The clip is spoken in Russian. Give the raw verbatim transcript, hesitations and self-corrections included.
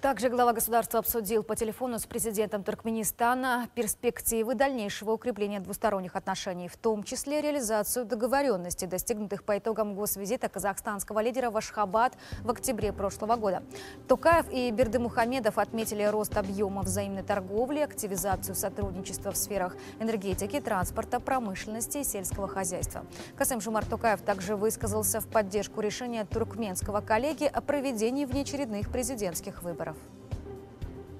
Также глава государства обсудил по телефону с президентом Туркменистана перспективы дальнейшего укрепления двусторонних отношений, в том числе реализацию договоренностей, достигнутых по итогам госвизита казахстанского лидера в Ашхабад в октябре прошлого года. Токаев и Бердымухамедов отметили рост объема взаимной торговли, активизацию сотрудничества в сферах энергетики, транспорта, промышленности и сельского хозяйства. Касым-Жомарт Токаев также высказался в поддержку решения туркменского коллеги о проведении внеочередных президентских выборов.